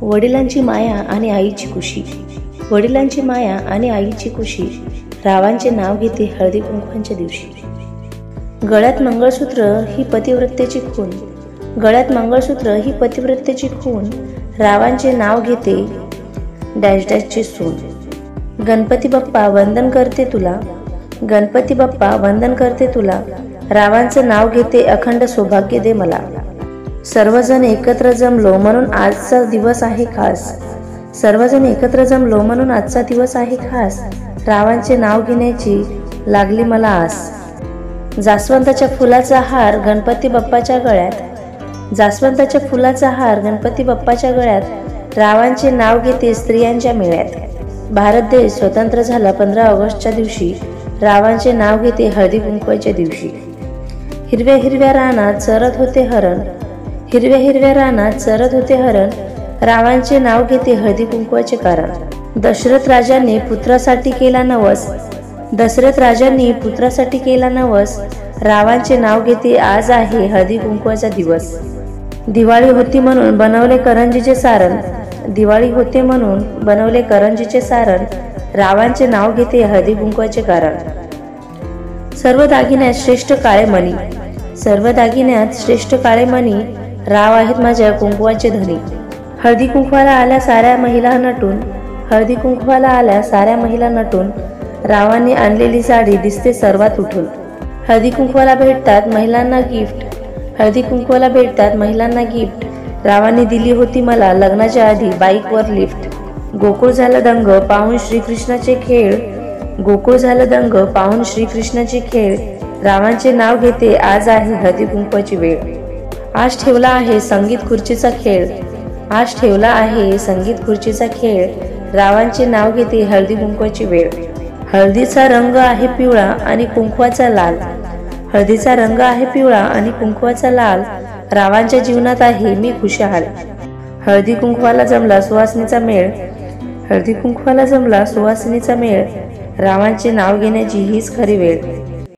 वडिलांची माया आणि आईची कुशी. वडिलांची माया आणि आईची कुशी रावांचे नाव घेते हळदी कुंकवाच्या दिवशी. गळ्यात मंगळसूत्र ही पतिव्रतेची खून. गळ्यात मंगळसूत्र ही पतिव्रतेची खून रावांचे नाव घेते डॅश डॅशची सून. गणपती बाप्पा वंदन करते तुला. गणपती बाप्पा वंदन करते तुला. रावांचं नाव घेते अखंड सौभाग्य दे मला. सर्वजण एकत्र जमलो म्हणून आजचा दिवस आहे खास. सर्वजण एकत्र जमलो म्हणून आजचा दिवस आहे खास. रावांचे नाव घेण्याची लागली मला आस. जास्वंदाच्या फुलाचा हार गणपती बाप्पाच्या गळ्यात. जास्वंदाच्या फुलाचा हार गणपती बाप्पाच्या गळ्यात रावांचे नाव घेते स्त्रियांच्या मेळ्यात. भारत देश स्वतंत्र झाला 15 ऑगस्टच्या दिवशी. रावांचे नाव घेते हळदी कुंकवाच्या दिवशी. हिरव्या हिरव्या रानात चरत होते हरण. हिरव्या हिरव्या रानात चरत होते हरण. रावांचे नाव घेते हळदी कुंकवाचे कारण. दशरथ राजाने पुत्रासाठी केला नवस. दशरथ राजांनी पुत्रासाठी केला नवस. रावांचे नाव घेते आज आहे हळदी कुंकवाचा दिवस. दिवाळी होती म्हणून बनवले करंजीचे सारण. दिवाळी होते म्हणून बनवले करंजीचे सारण. रावांचे नाव घेते हळदी कुंकवाचे कारण. सर्व दागिन्यात श्रेष्ठ काळे मणी. सर्व दागिन्यात श्रेष्ठ काळे मणी राव आहेत माझ्या कुंकवाचे धनी. हळदी कुंकवाला आल्या साऱ्या महिला नटून. हळदी कुंकवाला आल्या साऱ्या महिला नटून. रावांनी आणलेली साडी दिसते सर्वात उठून. हळदी कुंकवाला भेटतात महिलांना गिफ्ट. हळदी कुंकवाला भेटतात महिलांना गिफ्ट. रावांनी दिली होती मला लग्नाच्या आधी बाईकवर लिफ्ट. गोकुळ झालं दंग पाहून श्रीकृष्णाचे खेळ. गोकुळ झालं दंग पाहून श्रीकृष्णाचे खेळ. रावांचे नाव घेते आज आहे हळदी कुंकवाची वेळ. आज ठेवला आहे संगीत खुर्चीचा खेळ. आज ठेवला आहे संगीत खुर्चीचा खेळ. रावांचे नाव घेते हळदी कुंकवाची वेळ. हळदीचा रंग आहे पिवळा आणि कुंकवाचा लाल. हळदीचा रंग आहे पिवळा आणि कुंकवाचा लाल. रावांच्या जीवनात आहे मी खुशाल. हळदी कुंकवाला जमला सुवासिनीचा मेळ. हळदी कुंकवाला जमला सुवासिनीचा मेळ. रावांचे नाव घेण्याची हीच खरी वेळ.